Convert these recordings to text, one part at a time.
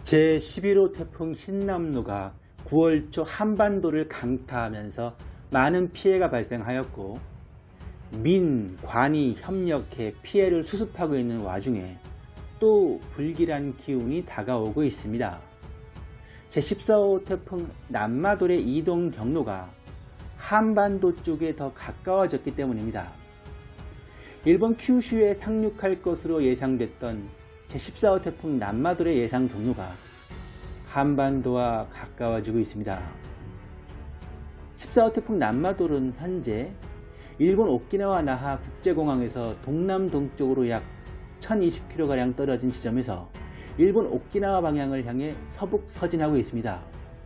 제11호 태풍 흰남노가 9월 초 한반도를 강타하면서 많은 피해가 발생하였고 민, 관이 협력해 피해를 수습하고 있는 와중에 또 불길한 기운이 다가오고 있습니다. 제14호 태풍 남마돌의 이동 경로가 한반도 쪽에 더 가까워졌기 때문입니다. 일본 큐슈에 상륙할 것으로 예상됐던 제14호 태풍 남마돌의 예상 경로가 한반도와 가까워지고 있습니다. 14호 태풍 남마돌은 현재 일본 오키나와 나하 국제공항에서 동남동쪽으로 약 1020km가량 떨어진 지점에서 일본 오키나와 방향을 향해 서북 서진하고 있습니다.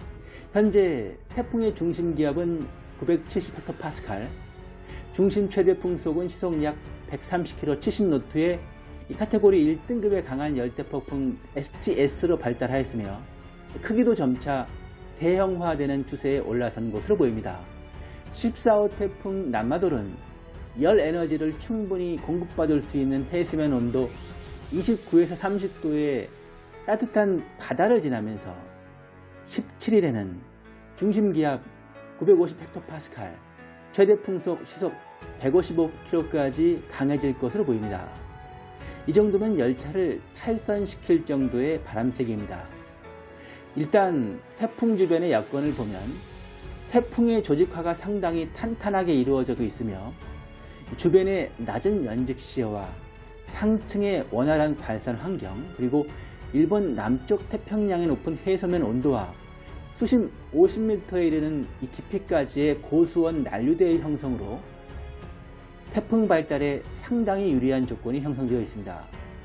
현재 태풍의 중심 기압은 970헥토파스칼, 중심 최대 풍속은 시속 약 130km 70노트의 이 카테고리 1등급의 강한 열대폭풍 STS로 발달하였으며 크기도 점차 대형화되는 추세에 올라선 것으로 보입니다. 14호 태풍 남마돌은 열 에너지를 충분히 공급받을 수 있는 해수면 온도 29에서 30도의 따뜻한 바다를 지나면서 17일에는 중심기압 950헥토파스칼, 최대 풍속 시속 155km까지 강해질 것으로 보입니다. 이 정도면 열차를 탈선시킬 정도의 바람세기입니다. 일단 태풍 주변의 여건을 보면 태풍의 조직화가 상당히 탄탄하게 이루어져 있으며 주변의 낮은 연직 시야와 상층의 원활한 발산 환경, 그리고 일본 남쪽 태평양의 높은 해수면 온도와 수심 50m에 이르는 이 깊이까지의 고수온 난류대의 형성으로 태풍 발달에 상당히 유리한 조건이 형성되어 있습니다.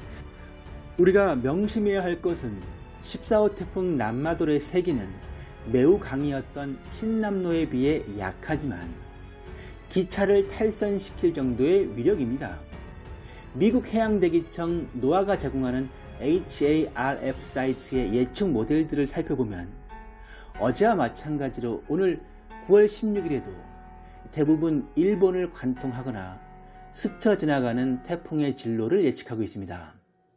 우리가 명심해야 할 것은 14호 태풍 남마돌의 세기는 매우 강이었던 흰남노에 비해 약하지만 기차를 탈선시킬 정도의 위력입니다. 미국 해양대기청 노아가 제공하는 HARF 사이트의 예측 모델들을 살펴보면 어제와 마찬가지로 오늘 9월 16일에도 대부분 일본을 관통하거나 스쳐 지나가는 태풍의 진로를 예측하고 있습니다.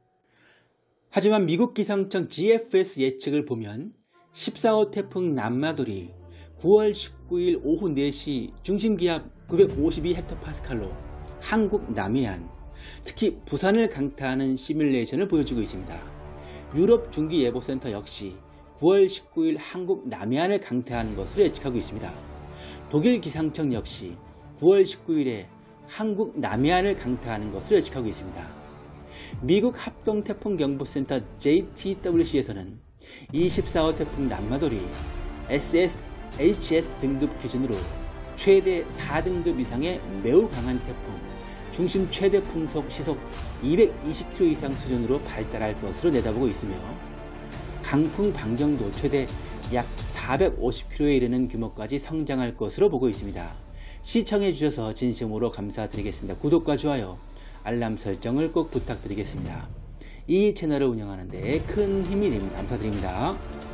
하지만 미국 기상청 GFS 예측을 보면 14호 태풍 남마돌이 9월 19일 오후 4시 중심기압 952헥토파스칼로 한국 남해안, 특히 부산을 강타하는 시뮬레이션을 보여주고 있습니다. 유럽 중기예보센터 역시 9월 19일 한국 남해안을 강타하는 것으로 예측하고 있습니다. 독일 기상청 역시 9월 19일에 한국 남해안을 강타하는 것으로 예측하고 있습니다. 미국 합동태풍경보센터 JTWC에서는 이 14호 태풍 남마돌이 SSHS 등급 기준으로 최대 4등급 이상의 매우 강한 태풍, 중심 최대 풍속 시속 220km 이상 수준으로 발달할 것으로 내다보고 있으며 강풍 반경도 최대 약 450km에 이르는 규모까지 성장할 것으로 보고 있습니다. 시청해 주셔서 진심으로 감사드리겠습니다. 구독과 좋아요, 알람 설정을 꼭 부탁드리겠습니다. 이 채널을 운영하는 데 큰 힘이 됩니다. 감사드립니다.